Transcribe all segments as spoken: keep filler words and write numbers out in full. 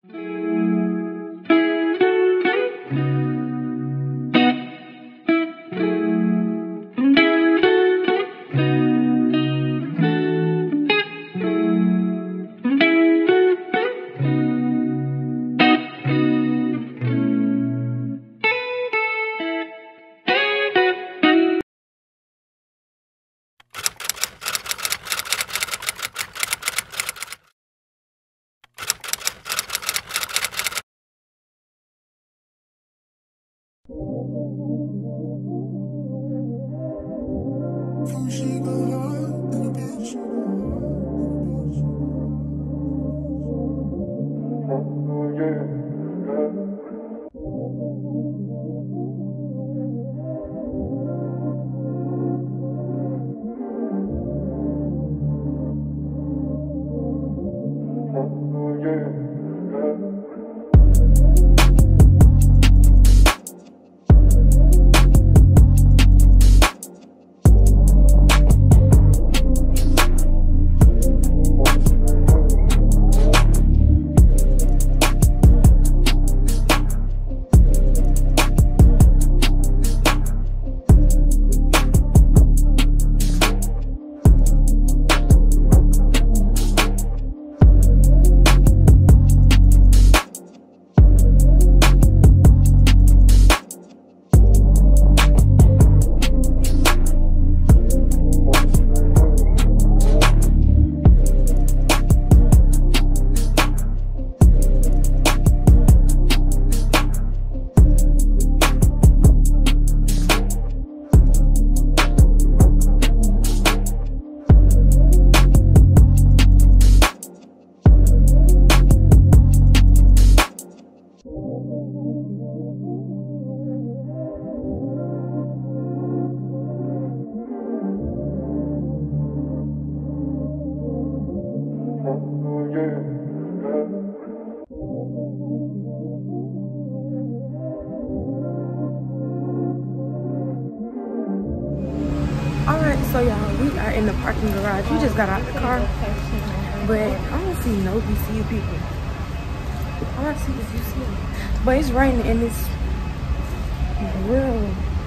So y'all, we are in the parking garage. We just got out the car, but I don't see no B C U people. All I see is U C U. But it's raining and it's real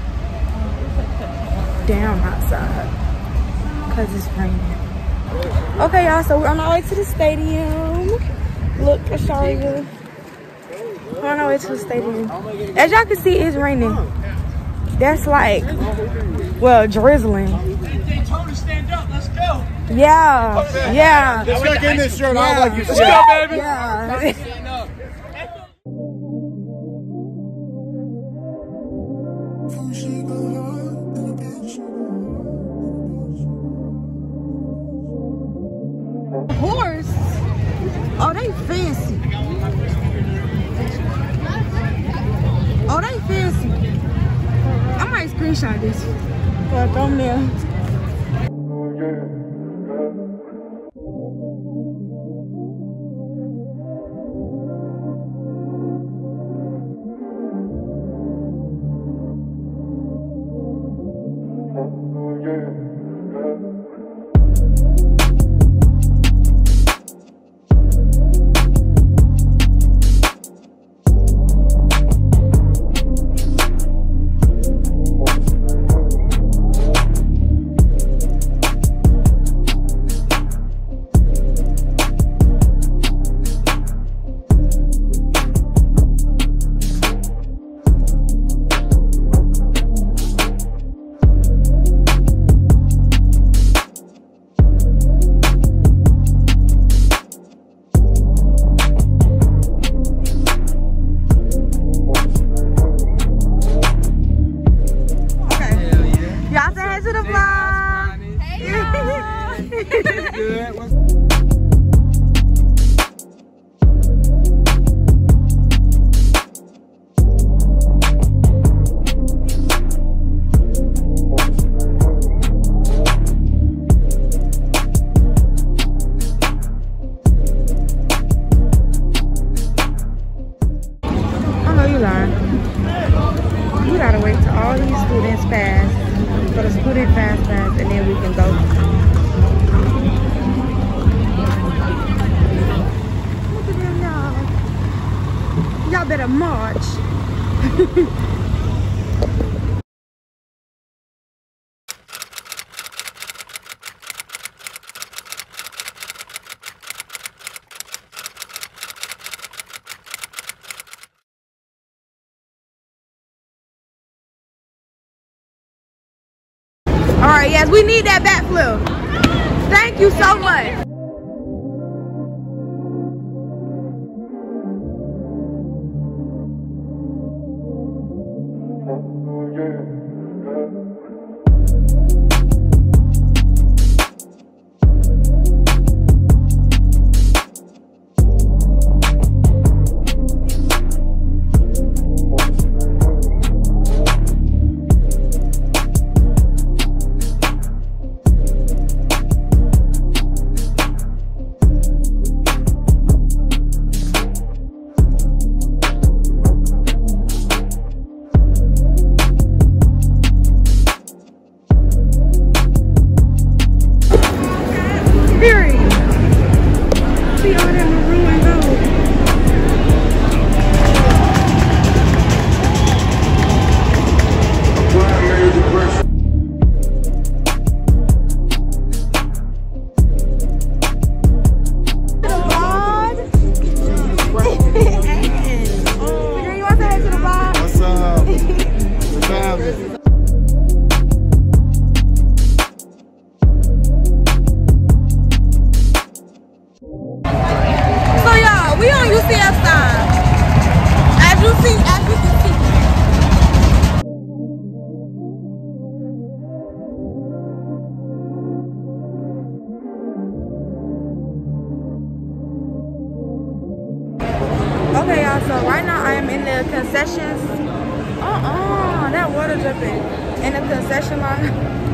down outside because it's raining. Okay, y'all, so we're on our way to the stadium. Look, I show you. We're on our way to the stadium. As y'all can see, it's raining. That's like, well, drizzling. Stand up, let's go. Yeah, yeah. Let's go get this shirt yeah. on like you said. Let's go, baby. Yeah. Stand up. Horse? Oh, they fancy. Oh, they fancy. I might screenshot this for a thumbnail. y'all better march. All right, yes, we need that backflip. Thank you so much. Okay, y'all, so right now I am in the concessions. Uh-uh, that water dripping. In the concession line.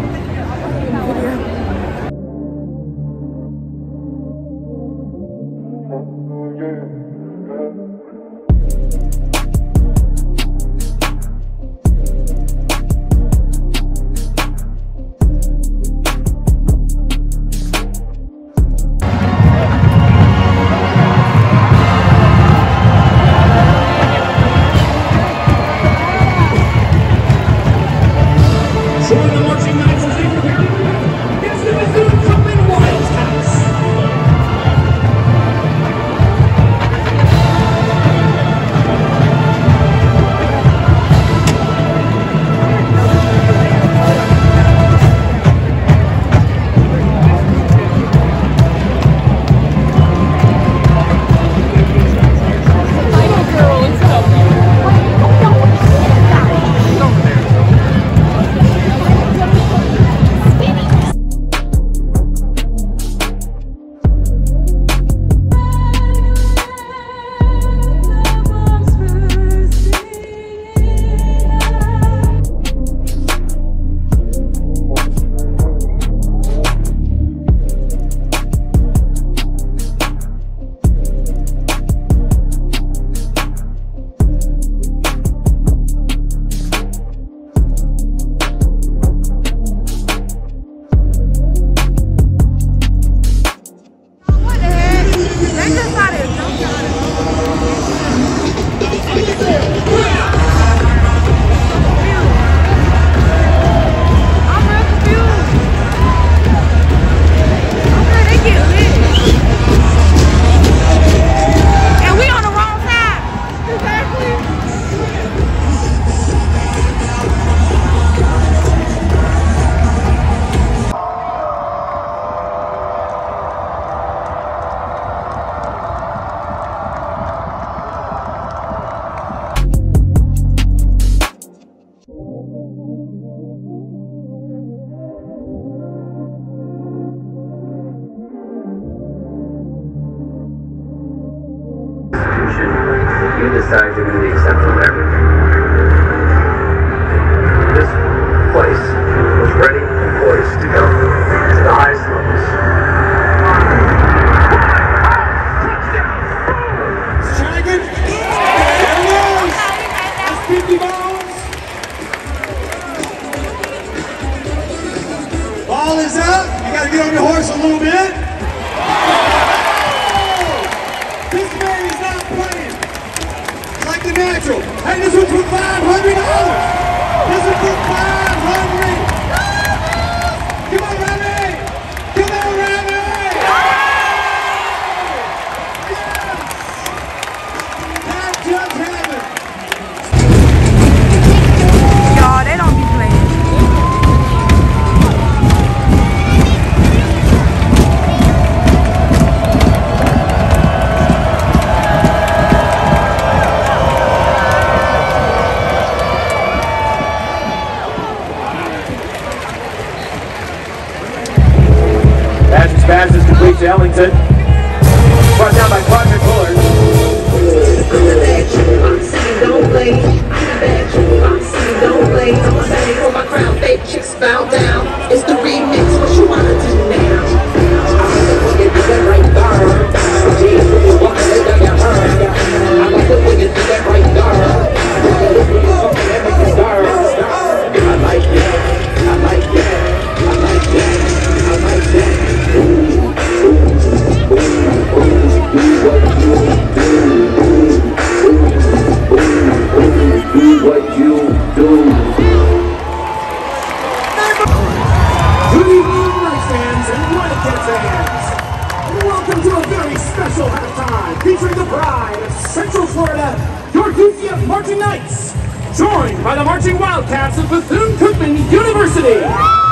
You decide you're going to be accepted of everything. This place was ready and poised to go to the highest levels. Dragon! There it is! That's fifty pounds! Ball is up. You got to get on your horse a little bit. This man is not playing. Like Central. And this one's for five hundred dollars. This is for five hundred dollars. Come on, Remy. Come on, Remy. Yes. That just happened. Y'all, they don't be playing. Badger's pass is complete to Ellington. Brought down by Quadrant Bullard. Don't play, don't play. I'm a baby for my crown, fake chicks bow down. It's the remix, what you wanna do now? I'm gonna get that right there. Jesus, you want to let that hurt. I'm gonna put you to that right there. I like that, I like that, I like that, I like that. Do what you do. Good evening, Knights fans and Wildcat fans. Welcome to a very special halftime featuring the pride of Central Florida, your U C F Marching Knights, joined by the Marching Wildcats of Bethune-Cookman University.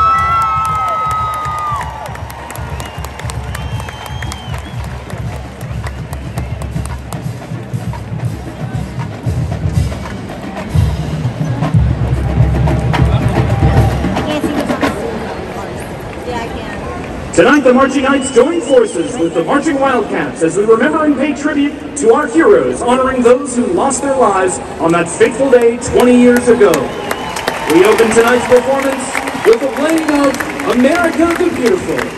Tonight, the Marching Knights join forces with the Marching Wildcats as we remember and pay tribute to our heroes, honoring those who lost their lives on that fateful day twenty years ago. We open tonight's performance with the playing of America the Beautiful.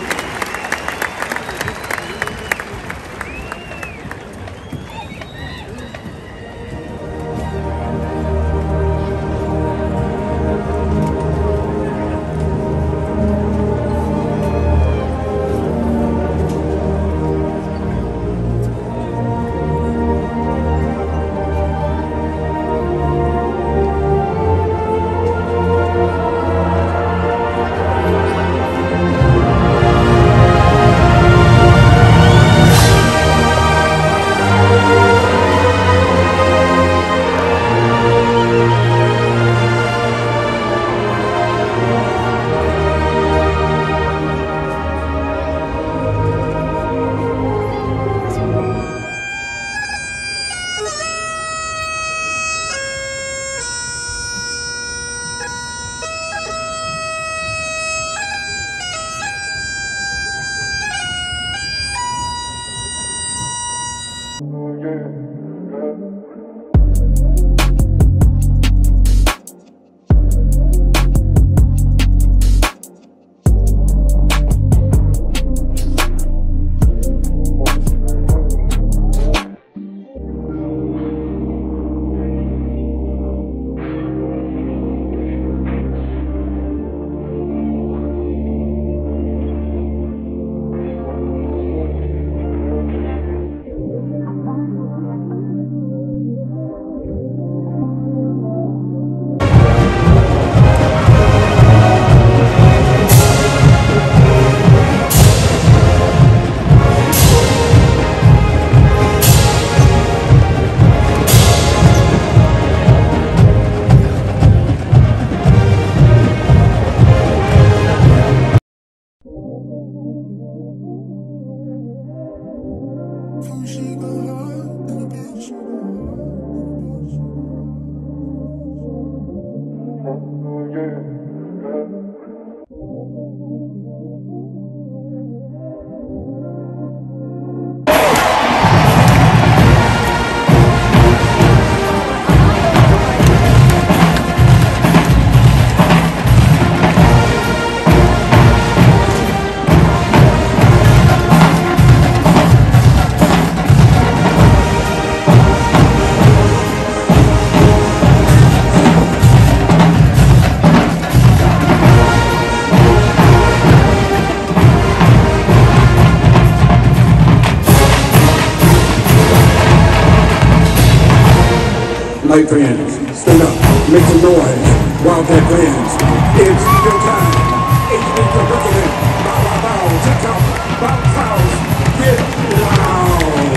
Wildcat fans, stand up, make some noise. Wildcat fans, it's your time. H B to represent. Bow, bow, bow, check out. Bow, bow, get loud.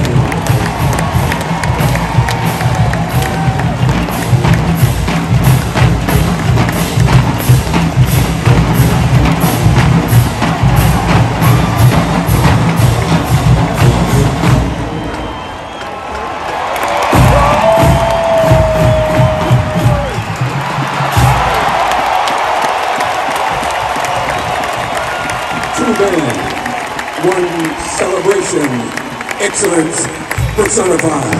One celebration, excellence personified.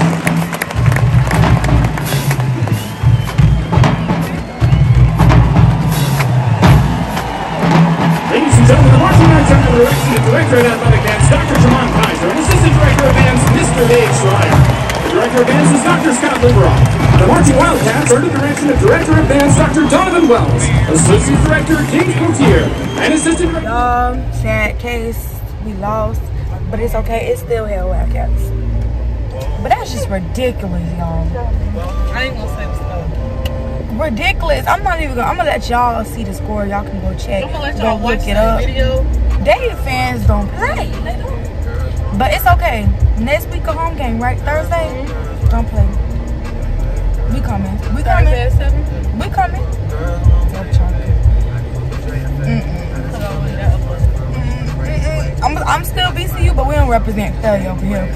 Ladies and gentlemen, the marching band under the direction of Director of Athletic Bands, Doctor Jamon Kaiser, and Assistant Director of Bands, Mister Dave Schreier. The Director of Bands is Doctor Scott Liverock. The Marching Wildcats are under the direction of Director of Bands, Doctor Donovan Wells, Associate Director, James Coutier, and Assistant Director... Um, sad case, we lost, but it's okay, it's still hell Wildcats. But that's just ridiculous, y'all. I ain't gonna say what's up. Ridiculous. I'm not even gonna, I'm gonna let y'all see the score. Y'all can go check, I'm gonna let go y'all watch look it the up. video. They fans don't play. They don't. But it's okay. Next week a home game, right? Thursday? Mm-hmm. Don't play. We coming. We coming. Thursday at seven? We coming. Mm-mm. I'm, I'm still B C U, but we don't represent Philly over here.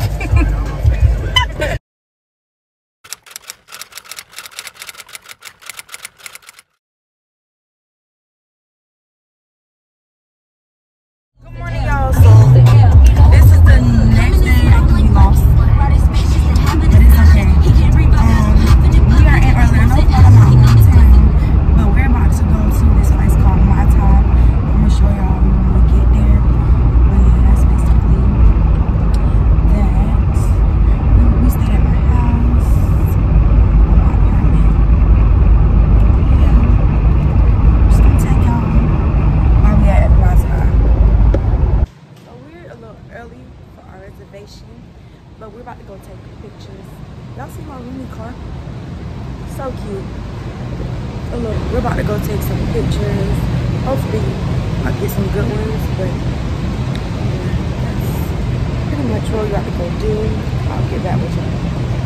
Good morning, y'all. So this is the next day after we lost, but it's okay. Um, we are in Orlando, Florida, but we're about to go to this place called My Time. I'm gonna show y'all when we get there. But yeah, that's basically that. We, we stayed at my house, my apartment. Yeah, just gonna take y'all while we at My Time. So we're a little early for our reservation, but we're about to go take pictures. Y'all see my Rooney car? So cute. So look, we're about to go take some pictures. Hopefully I'll get some good ones, but yeah, that's pretty much what we're about to go do. I'll get back with y'all.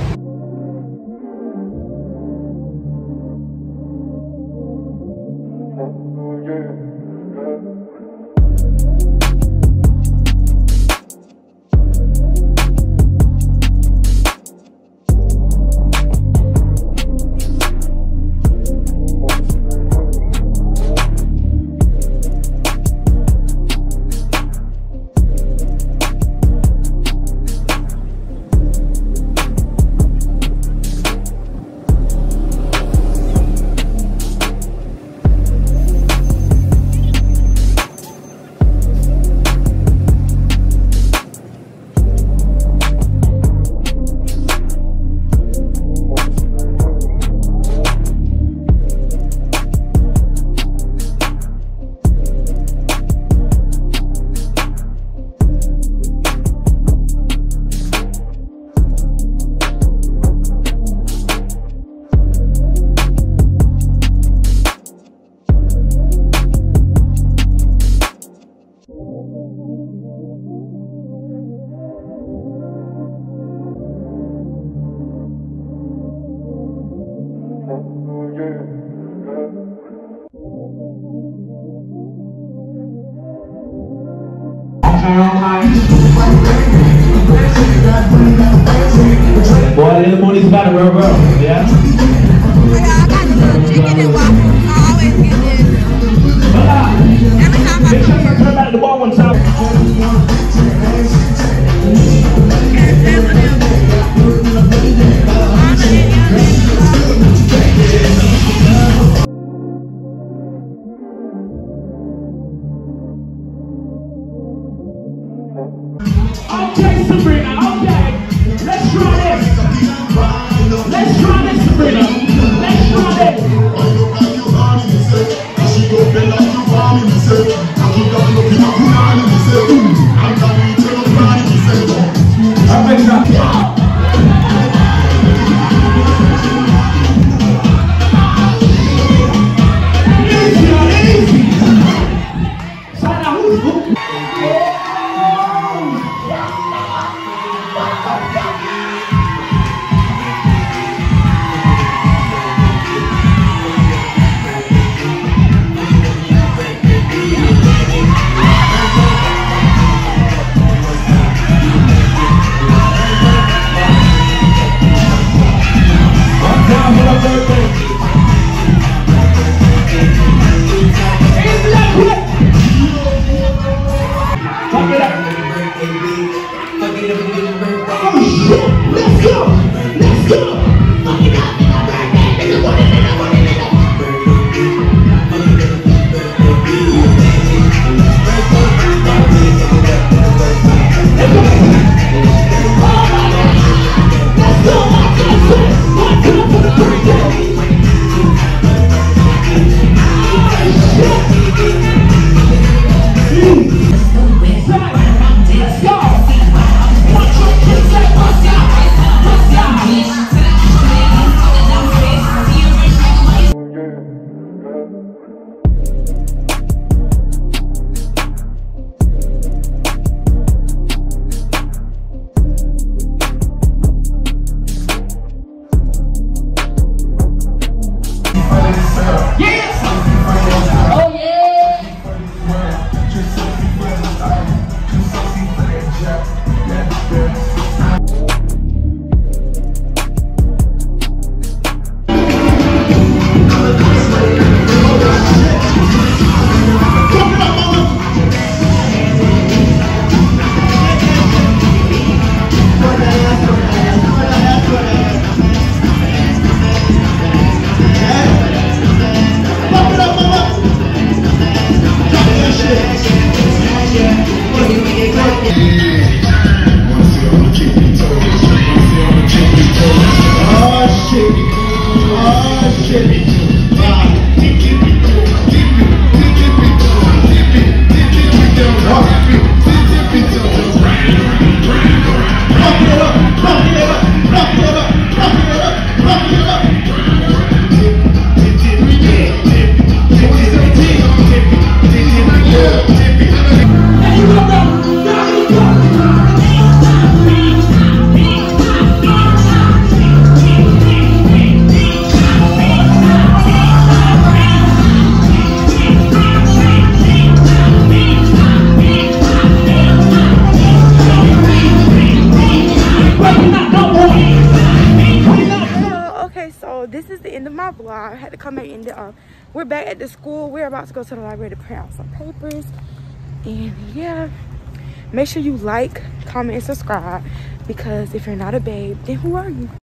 Boy, the money's about to rub up, yeah? Yeah, I got the little chicken and waffles. I always get this. Every time I Make sure come you here. turn back the ball one time. Okay, Sabrina, okay. Let's try this. Let's try this. This is the end of my vlog. I had to come back and uh, we're back at the school. We're about to go to the library to print out some papers. And yeah, make sure you like, comment, and subscribe, because if you're not a babe, then who are you?